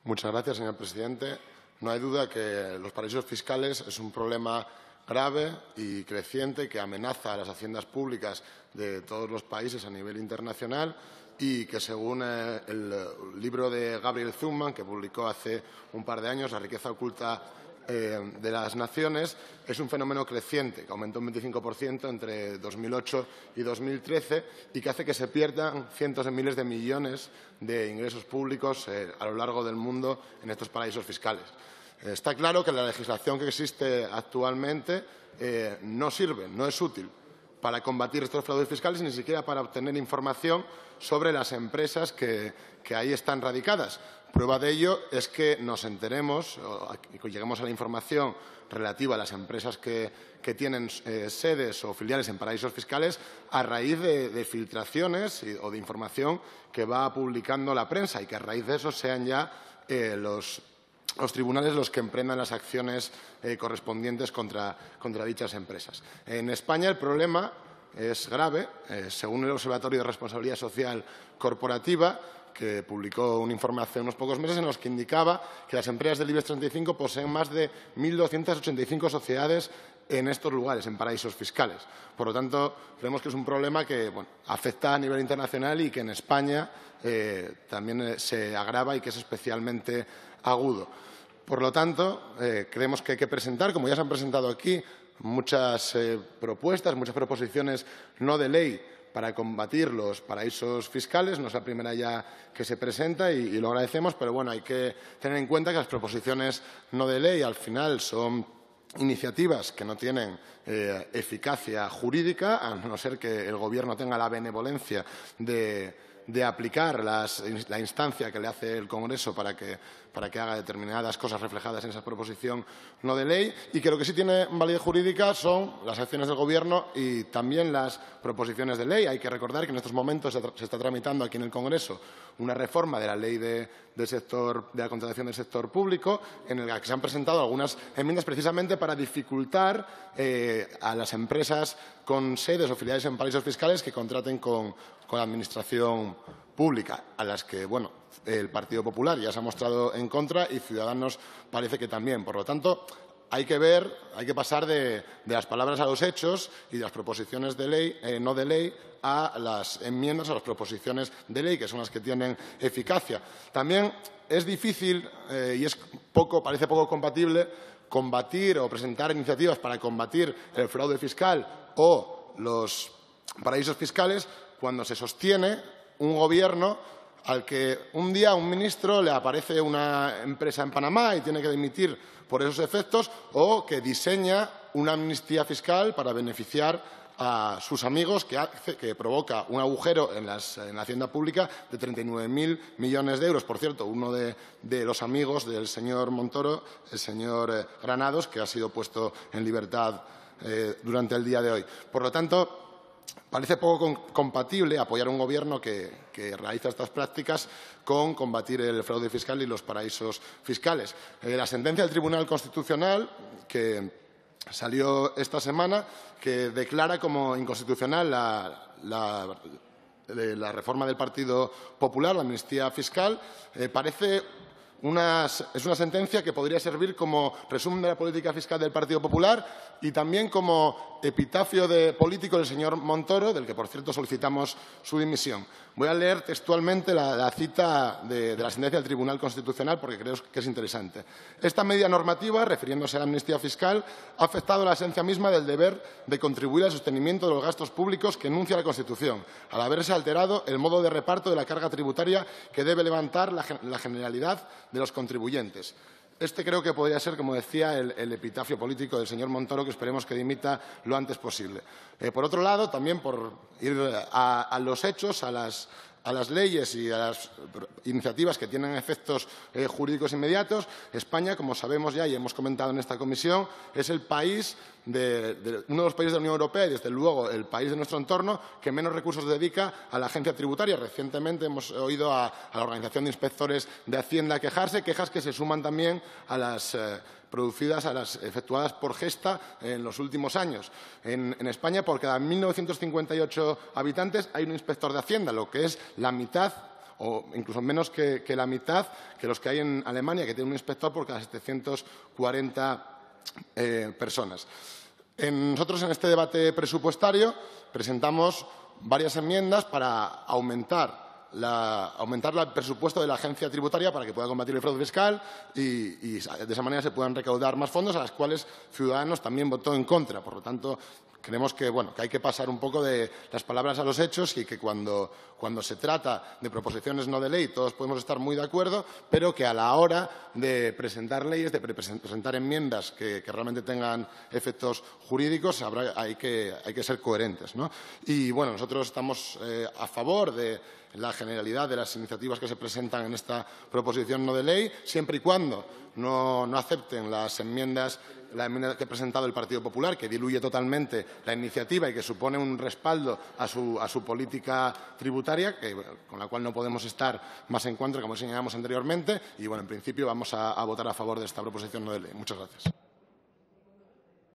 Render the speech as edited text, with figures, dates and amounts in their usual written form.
Muchas gracias, señor presidente. No hay duda que los paraísos fiscales es un problema grave y creciente que amenaza a las haciendas públicas de todos los países a nivel internacional y que, según el libro de Gabriel Zucman, que publicó hace un par de años, La riqueza oculta de las naciones, es un fenómeno creciente que aumentó un 25% entre 2008 y 2013 y que hace que se pierdan cientos de miles de millones de ingresos públicos a lo largo del mundo en estos paraísos fiscales. Está claro que la legislación que existe actualmente no sirve, no es útil para combatir estos fraudes fiscales, ni siquiera para obtener información sobre las empresas que ahí están radicadas. Prueba de ello es que nos enteremos y lleguemos a la información relativa a las empresas que tienen sedes o filiales en paraísos fiscales a raíz de filtraciones o de información que va publicando la prensa y que a raíz de eso sean ya los tribunales los que emprendan las acciones correspondientes contra dichas empresas. En España el problema es grave. Según el Observatorio de Responsabilidad Social Corporativa, que publicó un informe hace unos pocos meses en los que indicaba que las empresas del IBEX 35 poseen más de 1.285 sociedades en estos lugares, en paraísos fiscales. Por lo tanto, creemos que es un problema que afecta a nivel internacional y que en España también se agrava y que es especialmente agudo. Por lo tanto, creemos que hay que presentar, como ya se han presentado aquí, muchas propuestas, muchas proposiciones no de ley para combatir los paraísos fiscales. No es la primera ya que se presenta y lo agradecemos, pero bueno, hay que tener en cuenta que las proposiciones no de ley al final son iniciativas que no tienen eficacia jurídica, a no ser que el Gobierno tenga la benevolencia de aplicar la instancia que le hace el Congreso para que haga determinadas cosas reflejadas en esa proposición no de ley, y que lo que sí tiene validez jurídica son las acciones del Gobierno y también las proposiciones de ley. Hay que recordar que en estos momentos se está tramitando aquí en el Congreso una reforma de la ley de la contratación del sector público, en la que se han presentado algunas enmiendas precisamente para dificultar a las empresas con sedes o filiales en paraísos fiscales que contraten con la Administración pública, a las que, el Partido Popular ya se ha mostrado en contra y Ciudadanos parece que también. Por lo tanto, hay que pasar de las palabras a los hechos y de las proposiciones de ley, no de ley, a las enmiendas, a las proposiciones de ley, que son las que tienen eficacia. También es difícil y parece poco compatible combatir o presentar iniciativas para combatir el fraude fiscal o los paraísos fiscales cuando se sostiene un Gobierno al que un día a un ministro le aparece una empresa en Panamá y tiene que dimitir por esos efectos, o que diseña una amnistía fiscal para beneficiar a sus amigos, que provoca un agujero en la hacienda pública de 39.000 millones de euros. Por cierto, uno de los amigos del señor Montoro, el señor Granados, que ha sido puesto en libertad durante el día de hoy. Por lo tanto, parece poco compatible apoyar a un Gobierno que realiza estas prácticas con combatir el fraude fiscal y los paraísos fiscales. La sentencia del Tribunal Constitucional, que salió esta semana, que declara como inconstitucional la reforma del Partido Popular, la amnistía fiscal, es una sentencia que podría servir como resumen de la política fiscal del Partido Popular y también como epitafio político del señor Montoro, del que, por cierto, solicitamos su dimisión. Voy a leer textualmente la cita de la sentencia del Tribunal Constitucional porque creo que es interesante. Esta medida normativa, refiriéndose a la amnistía fiscal, ha afectado la esencia misma del deber de contribuir al sostenimiento de los gastos públicos que enuncia la Constitución, al haberse alterado el modo de reparto de la carga tributaria que debe levantar la generalidad de los contribuyentes. Este creo que podría ser, como decía, el epitafio político del señor Montoro, que esperemos que dimita lo antes posible. Por otro lado, también por ir a los hechos, a las leyes y a las iniciativas que tienen efectos jurídicos inmediatos, España, como sabemos ya y hemos comentado en esta comisión, es uno de los países de la Unión Europea y, desde luego, el país de nuestro entorno que menos recursos dedica a la agencia tributaria. Recientemente hemos oído a la Organización de Inspectores de Hacienda quejas que se suman también a las efectuadas por Gesta en los últimos años. En España, por cada 1.958 habitantes hay un inspector de Hacienda, lo que es la mitad o incluso menos que la mitad que los que hay en Alemania, que tiene un inspector por cada 740 personas. Nosotros en este debate presupuestario presentamos varias enmiendas para aumentar el presupuesto de la agencia tributaria para que pueda combatir el fraude fiscal y de esa manera se puedan recaudar más fondos, a las cuales Ciudadanos también votó en contra. Por lo tanto, creemos que hay que pasar un poco de las palabras a los hechos y que cuando se trata de proposiciones no de ley todos podemos estar muy de acuerdo, pero que a la hora de presentar leyes, de presentar enmiendas que realmente tengan efectos jurídicos, hay que ser coherentes, ¿no? Y bueno, nosotros estamos a favor de la generalidad de las iniciativas que se presentan en esta proposición no de ley, siempre y cuando no acepten la enmienda que ha presentado el Partido Popular, que diluye totalmente la iniciativa y que supone un respaldo a su política tributaria, con la cual no podemos estar más en contra, como señalamos anteriormente. Y, bueno, en principio vamos a votar a favor de esta proposición no de ley. Muchas gracias.